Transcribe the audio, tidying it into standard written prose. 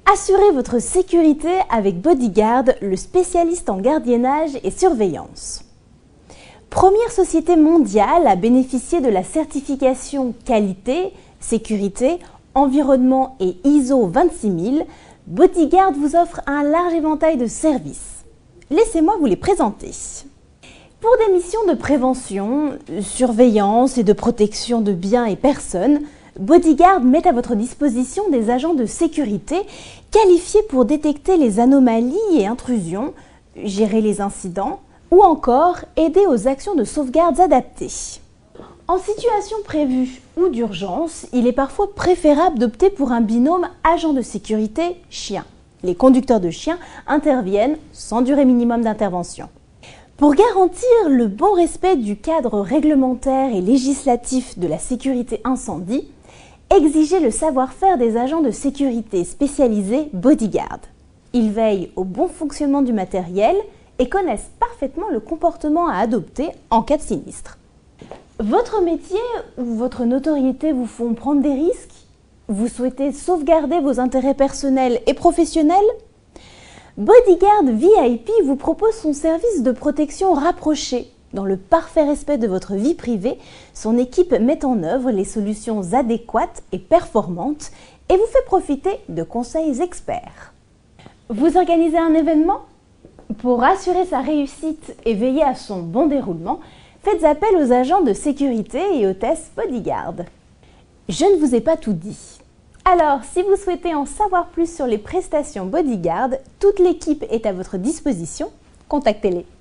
Assurez votre sécurité avec Bodyguard, le spécialiste en gardiennage et surveillance. Première société mondiale à bénéficier de la certification qualité, sécurité, environnement et ISO 26000, Bodyguard vous offre un large éventail de services. Laissez-moi vous les présenter. Pour des missions de prévention, surveillance et de protection de biens et personnes, Bodyguard met à votre disposition des agents de sécurité qualifiés pour détecter les anomalies et intrusions, gérer les incidents ou encore aider aux actions de sauvegarde adaptées. En situation prévue ou d'urgence, il est parfois préférable d'opter pour un binôme agent de sécurité chien. Les conducteurs de chiens interviennent sans durée minimum d'intervention. Pour garantir le bon respect du cadre réglementaire et législatif de la sécurité incendie, exigez le savoir-faire des agents de sécurité spécialisés Bodyguard. Ils veillent au bon fonctionnement du matériel et connaissent parfaitement le comportement à adopter en cas de sinistre. Votre métier ou votre notoriété vous font prendre des risques? Vous souhaitez sauvegarder vos intérêts personnels et professionnels? Bodyguard VIP vous propose son service de protection rapproché. Dans le parfait respect de votre vie privée, son équipe met en œuvre les solutions adéquates et performantes et vous fait profiter de conseils experts. Vous organisez un événement? Pour assurer sa réussite et veiller à son bon déroulement, faites appel aux agents de sécurité et hôtesses Bodyguard. Je ne vous ai pas tout dit. Alors, si vous souhaitez en savoir plus sur les prestations Bodyguard, toute l'équipe est à votre disposition. Contactez-les.